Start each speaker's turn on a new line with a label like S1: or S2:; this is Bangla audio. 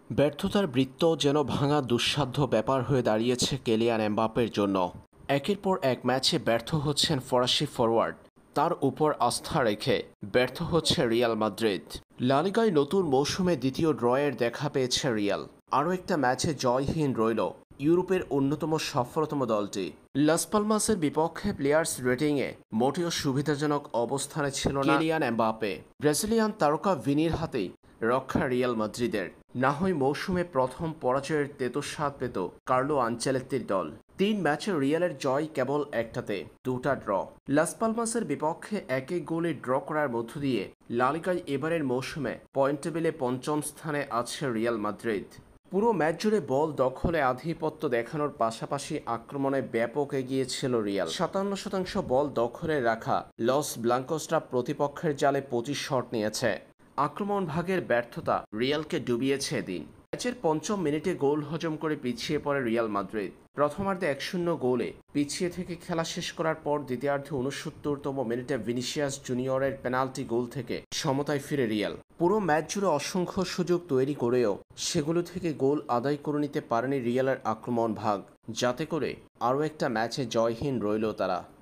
S1: ব্যর্থতার বৃত্ত যেন ভাঙা দুঃসাধ্য ব্যাপার হয়ে দাঁড়িয়েছে কেলিয়ান এমবাপ্পের জন্য। একের পর এক ম্যাচে ব্যর্থ হচ্ছেন ফরাসি ফরোয়ার্ড, তার উপর আস্থা রেখে ব্যর্থ হচ্ছে রিয়াল মাদ্রিদ। লা লিগায় নতুন মৌসুমে দ্বিতীয় ড্রয়ের দেখা পেয়েছে রিয়াল, আরও একটা ম্যাচে জয়হীন রইল ইউরোপের অন্যতম সফলতম দলটি। লাস পালমাসের বিপক্ষে প্লেয়ার্স রেটিংয়ে মোটেও সুবিধাজনক অবস্থানে ছিল না কেলিয়ান এমবাপ্পে। ব্রাজিলিয়ান তারকা ভিনির হাতেই রক্ষা রিয়াল মাদ্রিদের। না হয় মৌসুমে প্রথম পরাজয়ের তেতো স্বাদ পেত কার্লো আনচেলত্তির দল। 3 ম্যাচে রিয়ালের জয় কেবল একটাতে, 2টা ড্র। লাস পালমাসের বিপক্ষে 1-1 গোলে ড্র করার মধ্য দিয়ে লা লিগায় এবারের মৌসুমে পয়েন্ট টেবিলে 5ম স্থানে আছে রিয়াল মাদ্রিদ। পুরো ম্যাচ জুড়ে বল দখলে আধিপত্য দেখানোর পাশাপাশি আক্রমণে ব্যাপক এগিয়ে ছিল রিয়াল। 57% বল দখলে রাখা লস ব্লাঙ্কোসরা প্রতিপক্ষের জালে 25 শট নিয়েছে। আক্রমণ ভাগের ব্যর্থতা রিয়ালকে ডুবিয়েছে এদিন। ম্যাচের 5ম মিনিটে গোল হজম করে পিছিয়ে পড়ে রিয়াল মাদ্রিদ। প্রথমার্ধে 1-0 গোলে পিছিয়ে থেকে খেলা শেষ করার পর দ্বিতীয়ার্ধে 69তম মিনিটে ভিনিসিয়াস জুনিয়রের পেনাল্টি গোল থেকে সমতায় ফিরে রিয়াল। পুরো ম্যাচ জুড়ে অসংখ্য সুযোগ তৈরি করেও সেগুলো থেকে গোল আদায় করে নিতে পারেনি রিয়ালের আক্রমণ ভাগ, যাতে করে আরও একটা ম্যাচে জয়হীন রইল তারা।